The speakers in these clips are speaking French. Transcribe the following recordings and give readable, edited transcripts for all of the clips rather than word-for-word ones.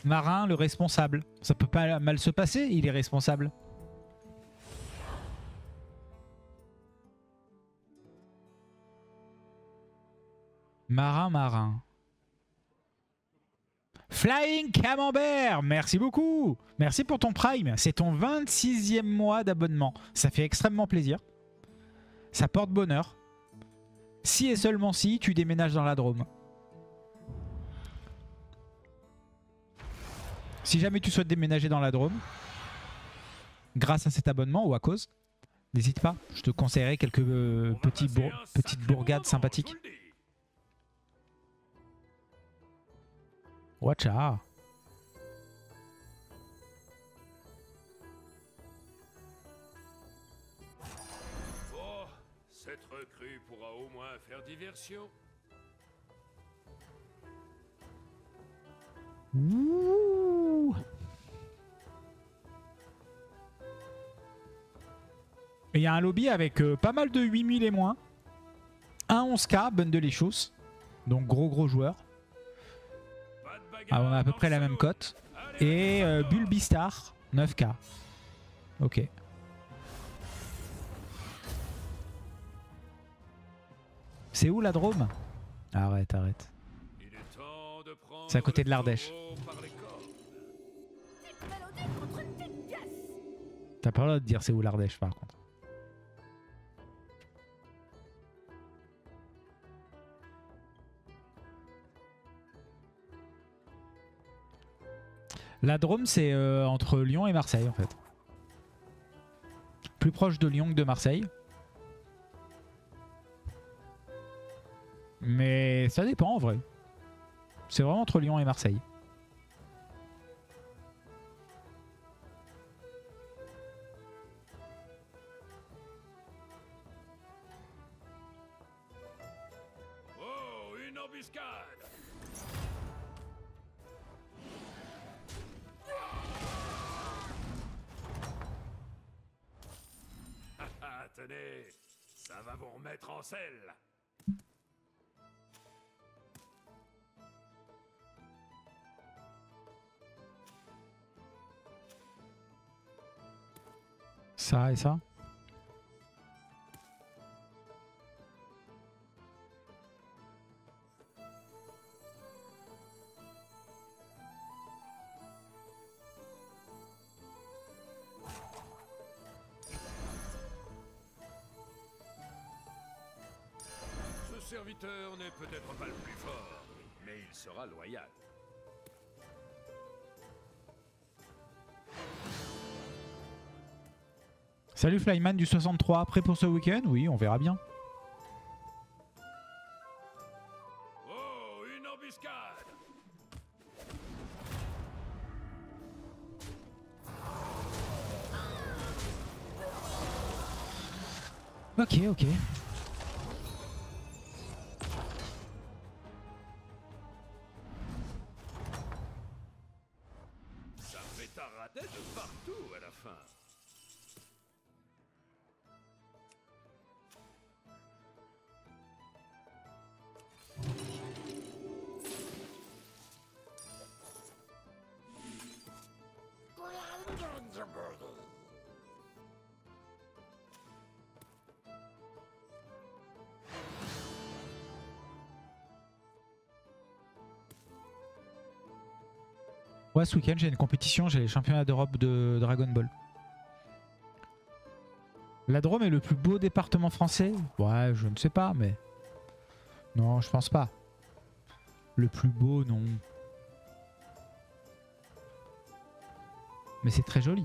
Marin, le responsable. Ça peut pas mal se passer, il est responsable. Marin, marin. Flying Camembert, merci beaucoup. Merci pour ton Prime. C'est ton 26e mois d'abonnement. Ça fait extrêmement plaisir. Ça porte bonheur. Si et seulement si tu déménages dans la Drôme. Si jamais tu souhaites déménager dans la Drôme, grâce à cet abonnement ou à cause, n'hésite pas. Je te conseillerais quelques petites bourgades sympathiques. Watch out. Oh, cette recrue pourra au moins faire diversion. Ouh. Et il y a un lobby avec pas mal de 8000 et moins. Un 11k, bundle et choses. Donc gros joueur. Ah, on a à peu près la même cote. Et Bulbistar, 9k. Ok. C'est où la Drôme? Arrête. C'est à côté de l'Ardèche. T'as pas le droit de dire c'est où l'Ardèche par contre. La Drôme, c'est entre Lyon et Marseille en fait. Plus proche de Lyon que de Marseille. Mais ça dépend en vrai. C'est vraiment entre Lyon et Marseille. Oh, une embuscade! Tenez, ça va vous remettre en selle. Ça et ça. Ce serviteur n'est peut-être pas le plus fort, mais il sera loyal. Salut Flyman du 63, prêt pour ce week-end? Oui, on verra bien. Oh, une embuscade! Ok. Ça fait tarader de partout à la fin. Ouais, ce week-end j'ai une compétition, j'ai les championnats d'Europe de Dragon Ball. La Drôme est le plus beau département français? Ouais, je ne sais pas, mais... Non, je pense pas. Le plus beau, non. Mais c'est très joli.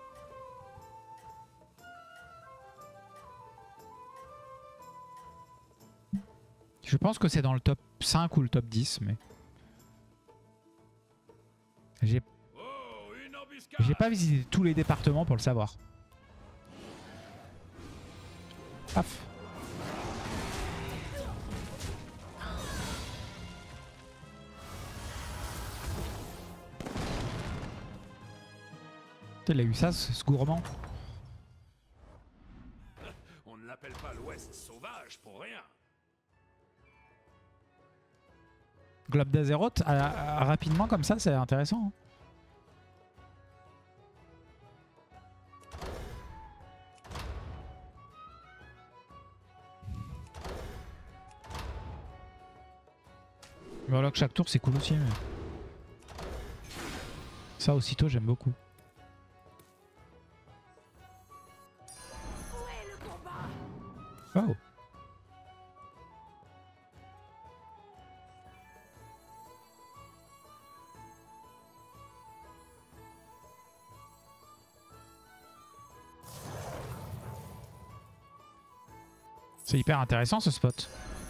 Je pense que c'est dans le top 5 ou le top 10, mais... J'ai pas visité tous les départements pour le savoir. Paf. Il a eu ça, ce gourmand. On ne l'appelle pas l'Ouest sauvage pour rien. Globe d'Azeroth, rapidement comme ça, c'est intéressant. Hein. Murloc chaque tour c'est cool aussi. Mais... ça aussitôt j'aime beaucoup. Oh. C'est hyper intéressant ce spot.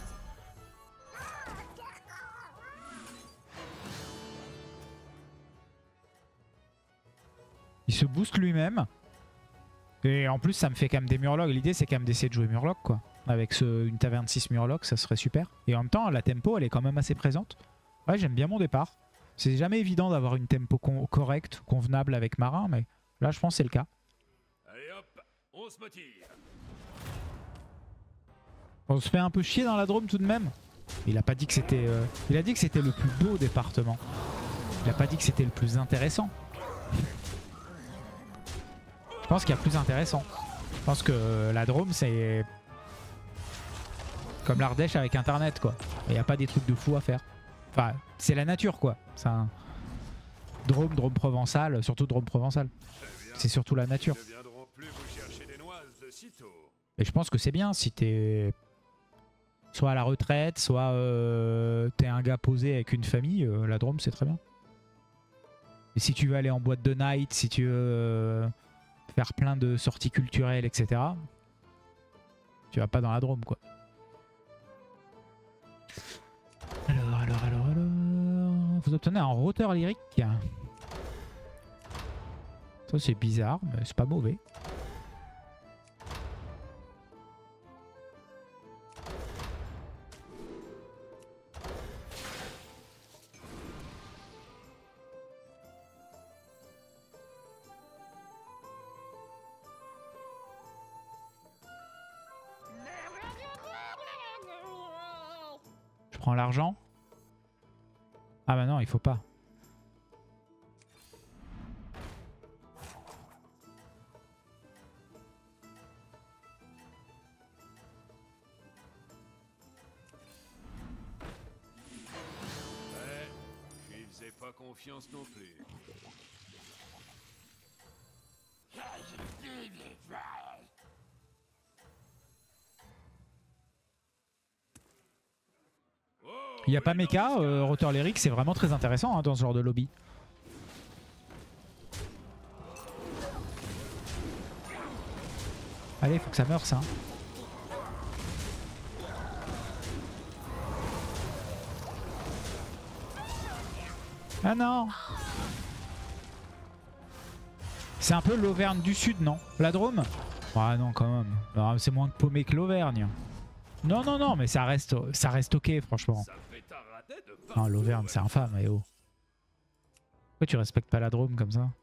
Il se booste lui-même. Et en plus ça me fait quand même des Murlocs. L'idée c'est quand même d'essayer de jouer Murloc quoi. Avec une taverne 6 Murloc ça serait super. Et en même temps la tempo elle est quand même assez présente. Ouais j'aime bien mon départ. C'est jamais évident d'avoir une tempo correcte, convenable avec Marin. Mais là je pense que c'est le cas. Allez hop, on se motive. On se fait un peu chier dans la Drôme tout de même. Il a pas dit que c'était... il a dit que c'était le plus beau département. Il a pas dit que c'était le plus intéressant. Je pense qu'il y a plus intéressant. Je pense que la Drôme c'est... comme l'Ardèche avec internet quoi. Il n'y a pas des trucs de fou à faire. Enfin c'est la nature quoi. C'est un... Drôme provençal, surtout Drôme provençal. C'est surtout la nature. Et je pense que c'est bien si t'es... soit à la retraite, soit t'es un gars posé avec une famille, la Drôme c'est très bien. Et si tu veux aller en boîte de night, si tu veux faire plein de sorties culturelles, etc. Tu vas pas dans la Drôme quoi. Alors. Vous obtenez un roteur lyrique. Ça c'est bizarre, mais c'est pas mauvais. Je prends l'argent. Ah bah non, il faut pas. Ouais, je lui faisais pas confiance non plus. Il n'y a pas mecha, rotor lyrique c'est vraiment très intéressant hein, dans ce genre de lobby. Allez, faut que ça meure ça. Ah non! C'est un peu l'Auvergne du Sud, non? La Drôme? Ah non, quand même. C'est moins paumé que l'Auvergne. Non, mais ça reste ok, franchement. Non, l'Auvergne, c'est infâme, eh oh. Pourquoi tu respectes pas la Drôme comme ça?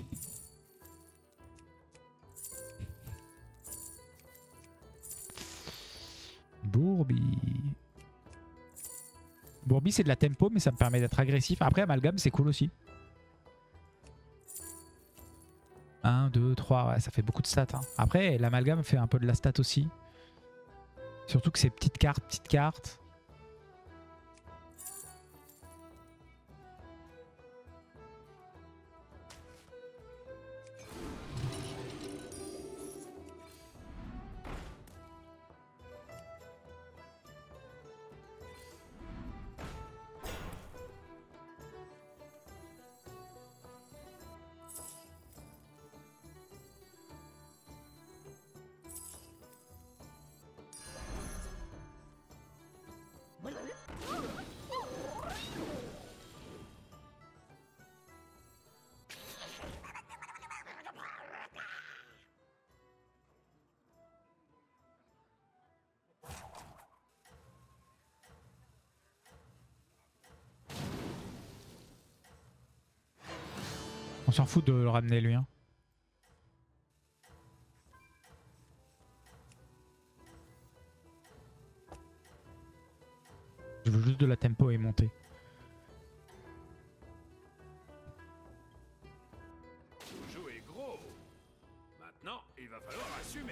Bourbi. Bourbi, c'est de la tempo, mais ça me permet d'être agressif. Après, Amalgame, c'est cool aussi. 1, 2, 3, ouais, ça fait beaucoup de stats. Hein. Après, l'amalgame fait un peu de la stat aussi. Surtout que c'est petite carte. On s'en fout de le ramener lui. Hein. Je veux juste de la tempo et monter. Vous jouez gros. Maintenant, il va falloir assumer.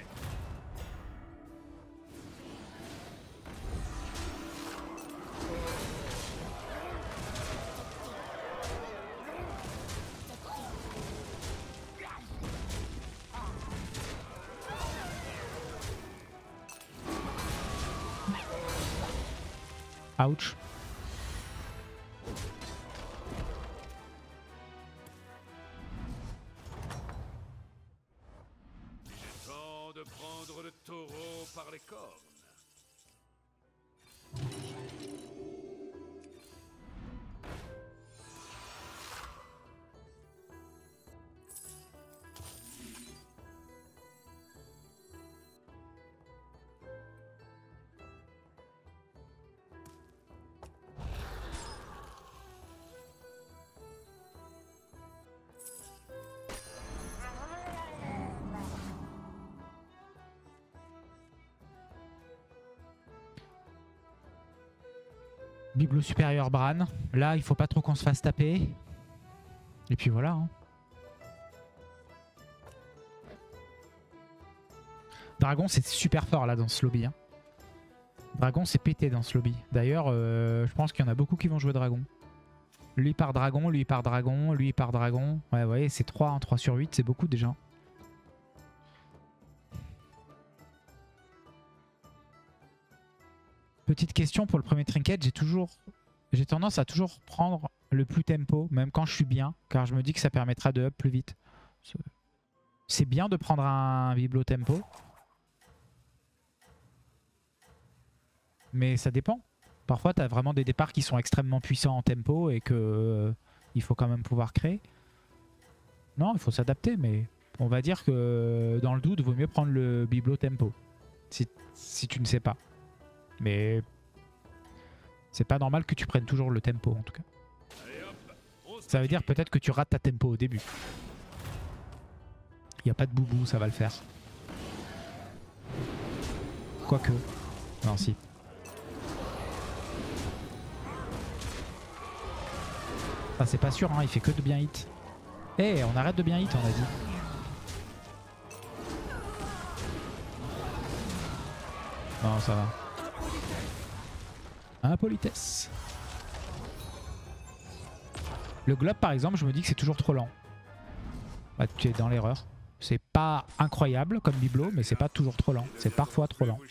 Ouch. Il est temps de prendre le taureau par les cornes. Biblo supérieur Bran. Là, il faut pas trop qu'on se fasse taper. Et puis voilà. Hein. Dragon, c'est super fort là dans ce lobby. Hein. Dragon, c'est pété dans ce lobby. D'ailleurs, je pense qu'il y en a beaucoup qui vont jouer Dragon. Lui par Dragon, lui par Dragon, lui par Dragon. Ouais, vous voyez, c'est 3, hein, 3 sur 8, c'est beaucoup déjà. Petite question pour le premier trinket, j'ai tendance à toujours prendre le plus tempo, même quand je suis bien, car je me dis que ça permettra de up plus vite. C'est bien de prendre un biblo tempo, mais ça dépend. Parfois, tu as vraiment des départs qui sont extrêmement puissants en tempo et que il faut quand même pouvoir créer. Non, il faut s'adapter, mais on va dire que dans le doute, il vaut mieux prendre le biblo tempo, si tu ne sais pas. Mais c'est pas normal que tu prennes toujours le tempo en tout cas. Ça veut dire peut-être que tu rates ta tempo au début. Il n'y a pas de boubou, ça va le faire. Quoique. Non, si. Ah, c'est pas sûr, hein, il fait que de bien hit. Eh, on arrête de bien hit, on a dit. Non, ça va. Impolitesse. Le globe par exemple, je me dis que c'est toujours trop lent. Bah, tu es dans l'erreur. C'est pas incroyable comme biblo, mais c'est pas toujours trop lent. C'est parfois trop lent.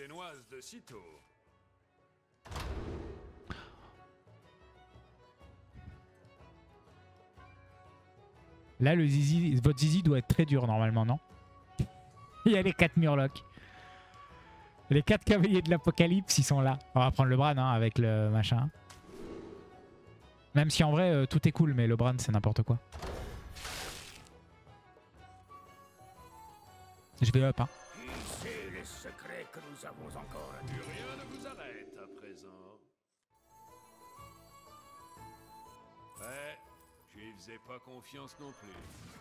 Là, le zizi, votre zizi doit être très dur normalement, non? Il y a les 4 murlocs. Les 4 cavaliers de l'apocalypse, ils sont là. On va prendre le Bran hein, avec le machin. Même si en vrai, tout est cool, mais le Bran, c'est n'importe quoi. Je vais up. Hein. C'est les secrets que nous avons encore. Rien ne vous arrête à présent. Ouais, je lui faisais pas confiance non plus.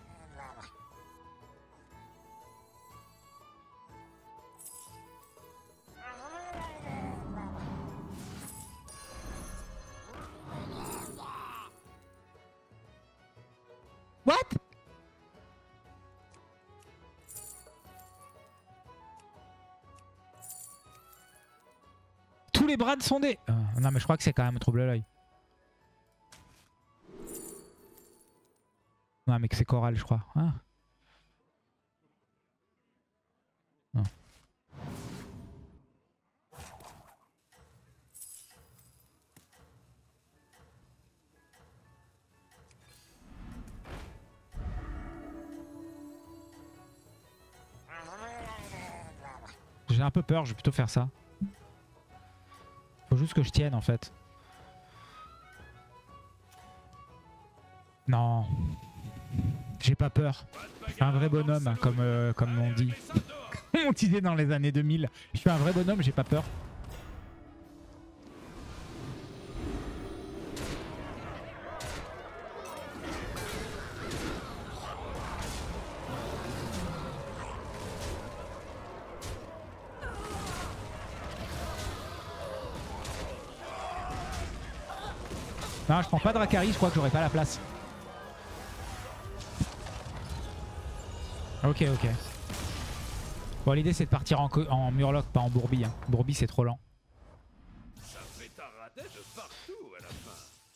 What? Tous les Brans sont des... non mais je crois que c'est quand même trouble l'œil. Non mais que c'est Coral je crois. Hein non. J'ai un peu peur, je vais plutôt faire ça. Faut juste que je tienne en fait. Non. J'ai pas peur. Je suis un vrai bonhomme, comme on dit. On disait dans les années 2000. Je suis un vrai bonhomme, j'ai pas peur. Non, je prends pas Dracari, je crois que j'aurai pas la place. Ok, ok. Bon, l'idée c'est de partir en Murloc, pas en Bourbi. Hein. Bourbi c'est trop lent. Ça fait tarader de partout à la fin.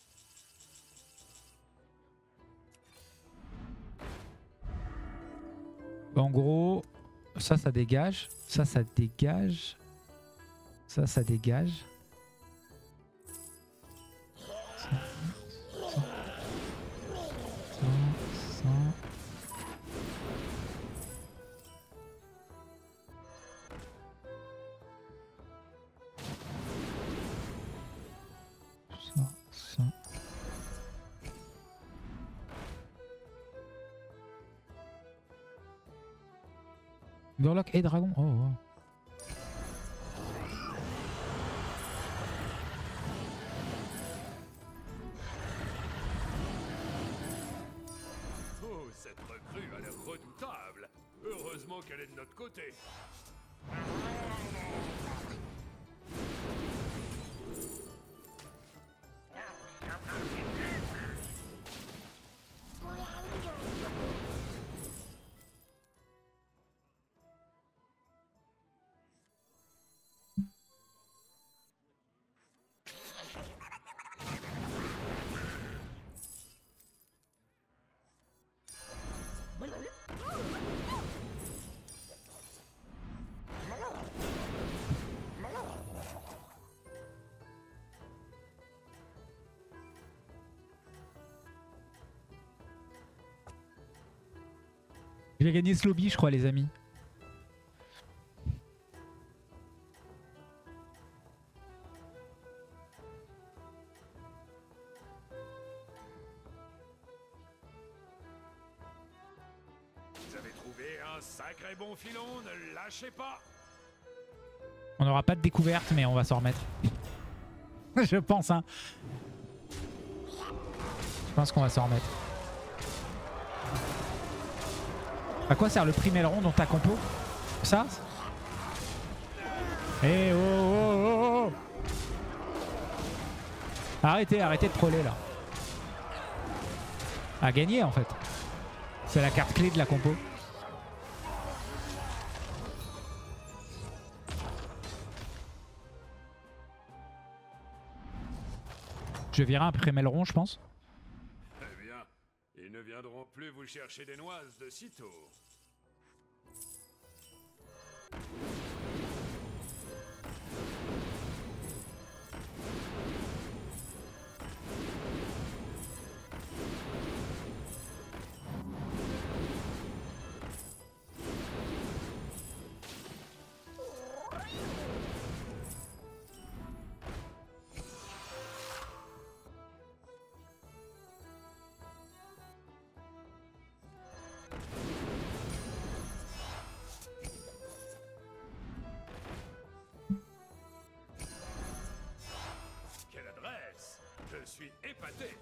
En gros, ça dégage. Ça dégage. Ça dégage. Murloc et dragon. Oh, oh. Oh, cette recrue a l'air redoutable. Heureusement qu'elle est de notre côté. Je vais gagner ce lobby, je crois, les amis. Vous avez trouvé un sacré bon filon, ne lâchez pas. On n'aura pas de découverte, mais on va s'en remettre. Je pense, hein. Je pense qu'on va s'en remettre. À quoi sert le prime aileron dans ta compo? Ça? Eh oh oh oh oh! Arrêtez, arrêtez de troller là. À gagner en fait. C'est la carte clé de la compo. Je virerai un prime aileron, je pense. Eh bien, ils ne viendront plus vous chercher des noises de sitôt. Quelle adresse! Je suis épaté!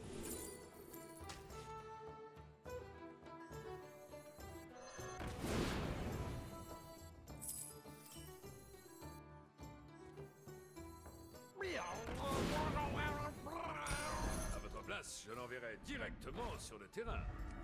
À votre place, je l'enverrai directement sur le terrain.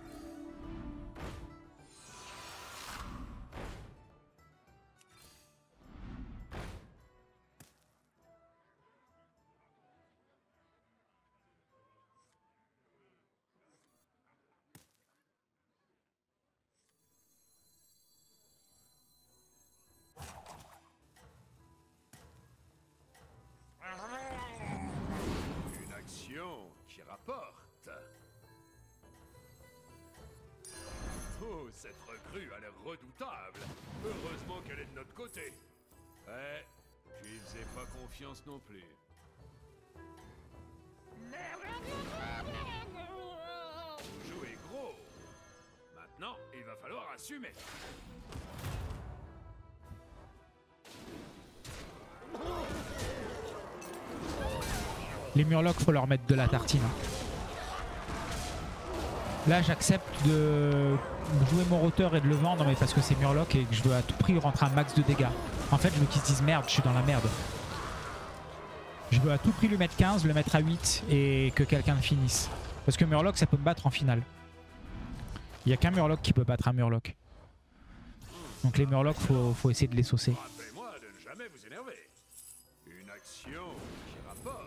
Une action qui rapporte. Oh, cette recrue a l'air redoutable. Heureusement qu'elle est de notre côté. Ouais, je lui faisais pas confiance non plus. Vous jouez gros. Maintenant, il va falloir assumer. Les Murlocs, faut leur mettre de la tartine. Là, j'accepte de jouer mon roteur et de le vendre, mais parce que c'est Murloc et que je veux à tout prix rentrer un max de dégâts. En fait, je veux qu'ils se disent merde, je suis dans la merde. Je veux à tout prix lui mettre 15, le mettre à 8 et que quelqu'un le finisse. Parce que Murloc, ça peut me battre en finale. Il n'y a qu'un Murloc qui peut battre un Murloc. Donc les Murlocs, faut essayer de les saucer. Rappelez-moi de ne jamais vous énerver. Une action qui rapporte.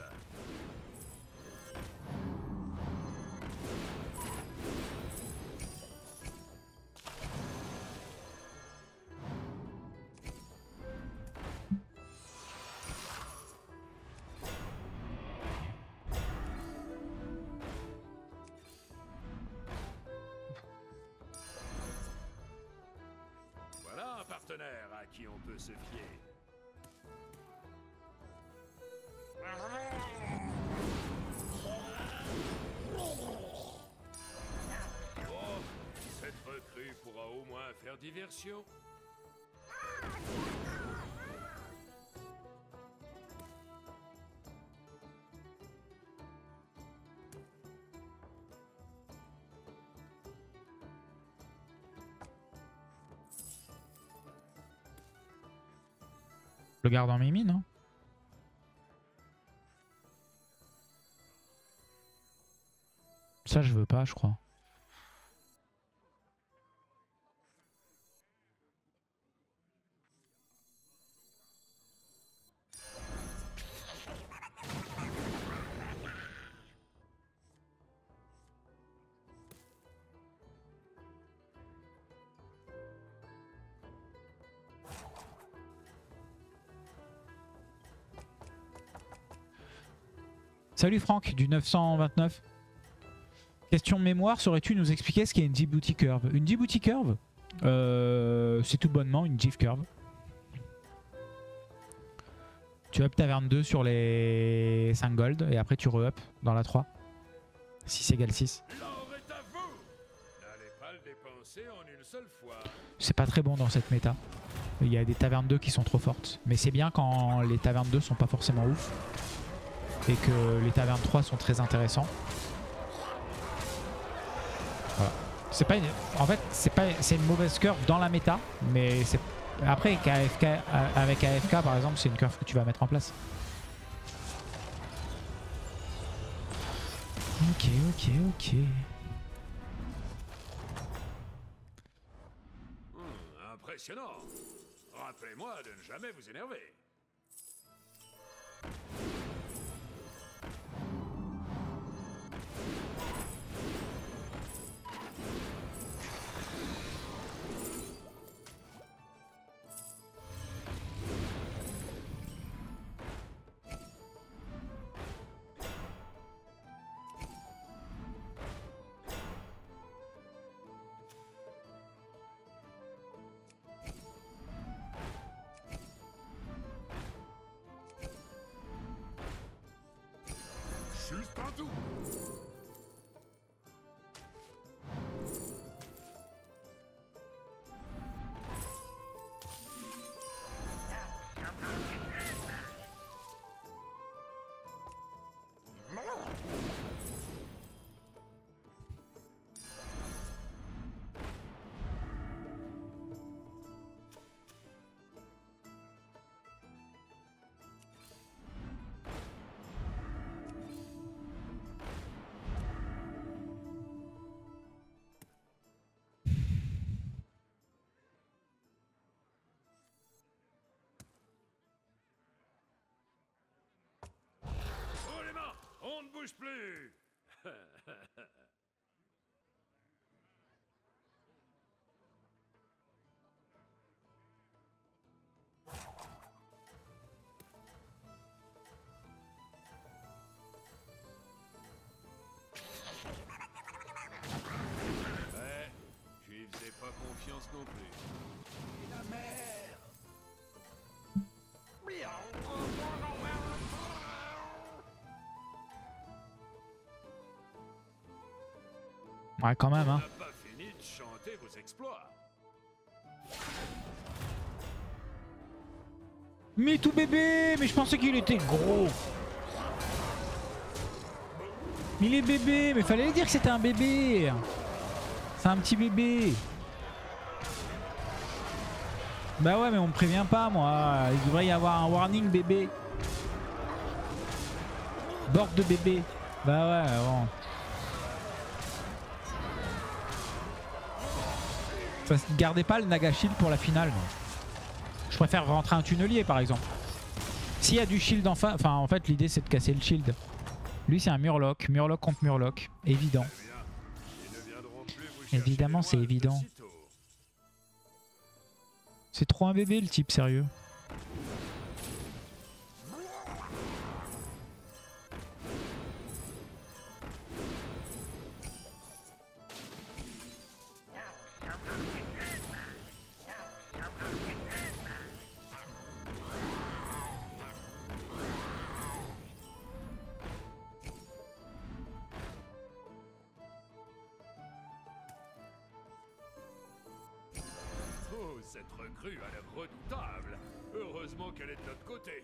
Voilà un partenaire à qui on peut se fier. Oh, cette recrue pourra au moins faire diversion. le garde en mimi, non? Ça, je veux pas, je crois. Salut Franck du 929. Question mémoire, saurais-tu nous expliquer ce qu'est une Djibouti Curve? Une Djibouti Curve, c'est tout bonnement une Div Curve. Tu up taverne 2 sur les 5 gold et après tu re-up dans la 3. 6 égale 6. C'est pas très bon dans cette méta. Il y a des tavernes 2 qui sont trop fortes. Mais c'est bien quand les tavernes 2 sont pas forcément ouf. Et que les tavernes 3 sont très intéressants. Voilà. C'est pas une... En fait, c'est une mauvaise curve dans la méta, mais c'est... Après, avec AFK par exemple, c'est une curve que tu vas mettre en place. Ok. Impressionnant. Rappelez-moi de ne jamais vous énerver. Partout. On ne bouge plus. Ouais, je lui faisais pas confiance non plus. Et la mer. Ouais, quand même, hein. On n'a pas fini de chanter vos exploits. Mais tout bébé, mais je pensais qu'il était gros. Il est bébé, mais fallait dire que c'était un bébé. C'est un petit bébé. Bah ouais, mais on me prévient pas, moi. Il devrait y avoir un warning bébé. Board de bébé. Bah ouais, bon. Gardez pas le Naga Shield pour la finale. Je préfère rentrer un tunnelier par exemple. S'il y a du shield en face, enfin en fait l'idée c'est de casser le shield. Lui c'est un Murloc, Murloc contre Murloc, évident. Évidemment c'est évident. C'est trop un bébé le type, sérieux. Oh, cette recrue a l'air redoutable. Heureusement qu'elle est de notre côté.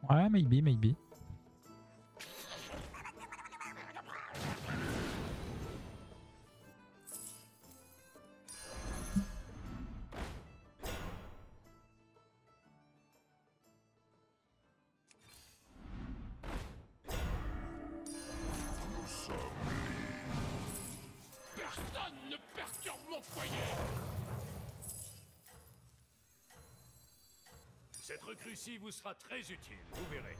Ouais, maybe, maybe. Personne ne perturbe mon foyer. Cette recrue-ci vous sera très utile, vous verrez.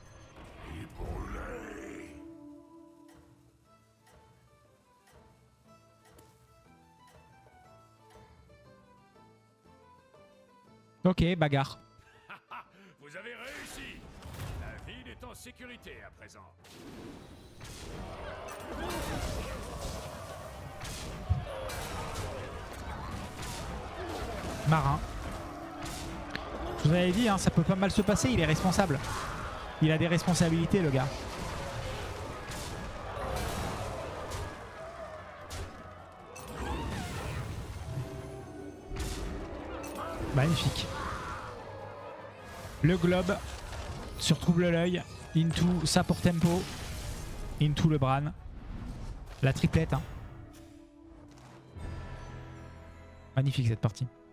Ok, bagarre. Vous avez réussi. La ville est en sécurité à présent. Marin. Je vous avais dit, hein, ça peut pas mal se passer, il est responsable. Il a des responsabilités, le gars. Magnifique. Le globe sur trouble l'œil. Into ça pour tempo. Into le Bran. La triplette. Hein. Magnifique cette partie.